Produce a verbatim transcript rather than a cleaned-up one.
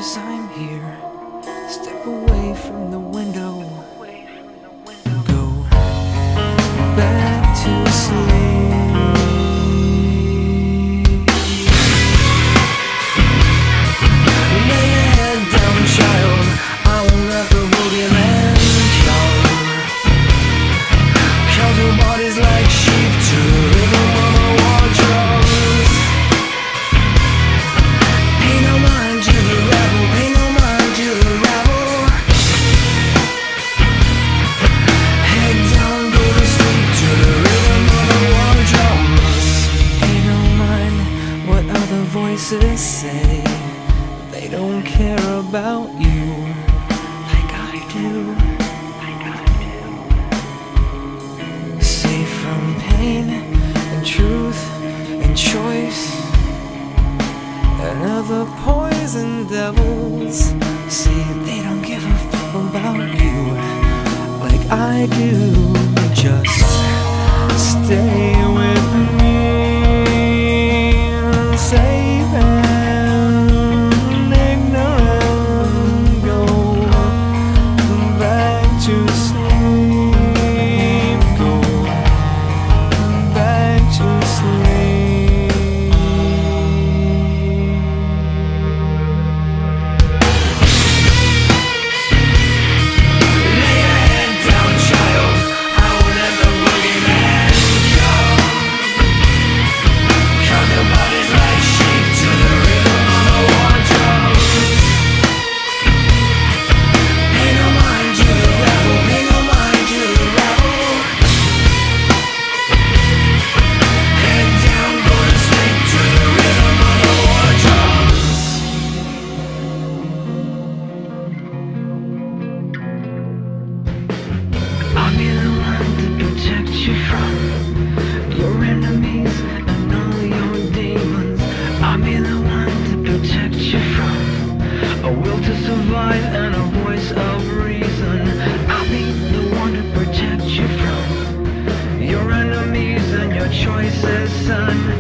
'cause I'm here. Step away from the window, go back to sleep. Lay your head down, child, I won't let the boogeyman come. Count your bodies like sheep to the rhythm of a war drums. Pay no mind to the rabble, pay no mind to the rabble. Head down, go to sleep to the rhythm of the war drums. Pay no mind what other voices say. They don't care about you like I do. Safe from pain and truth and choice and other poison devils. See, they don't give a fuck about you like I do. Just stay with me, safe and ignorant. Go back to sleep. Go back to sleep. Lay your head down, child, I won't let the boogeyman come. Count your bodies like sheep to the rhythm of the war drums. Pay no mind to the rabble, pay no mind to the rabble. Head down, go to sleep to the rhythm of the war drums. I'll be the one to protect you from your enemies and all your demons. I'll be the one to protect you from a will to survive and a voice of reason. I'll be the one to protect you from your enemies and your choices, son.